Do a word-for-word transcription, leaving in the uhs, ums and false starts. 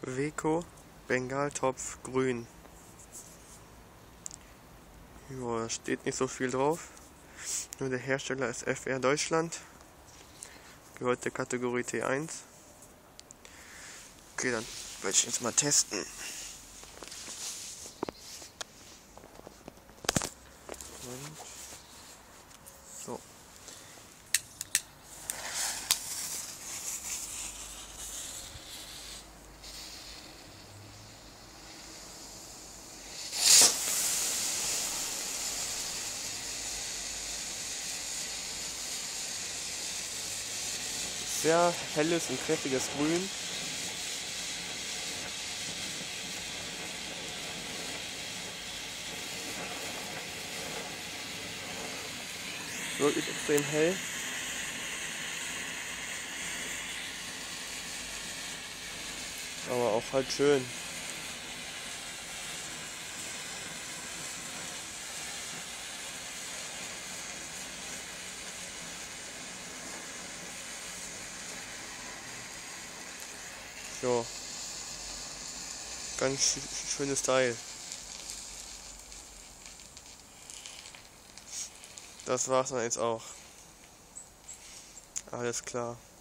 Weco Bengaltopf grün. Ja, da steht nicht so viel drauf. Nur der Hersteller ist F R Deutschland. Gehört der Kategorie T eins. Okay, dann werde ich jetzt mal testen. Und so. Sehr helles und kräftiges Grün. Wirklich extrem hell. Aber auch halt schön. Ja, ganz sch schönes Teil. Das war's dann jetzt auch. Alles klar.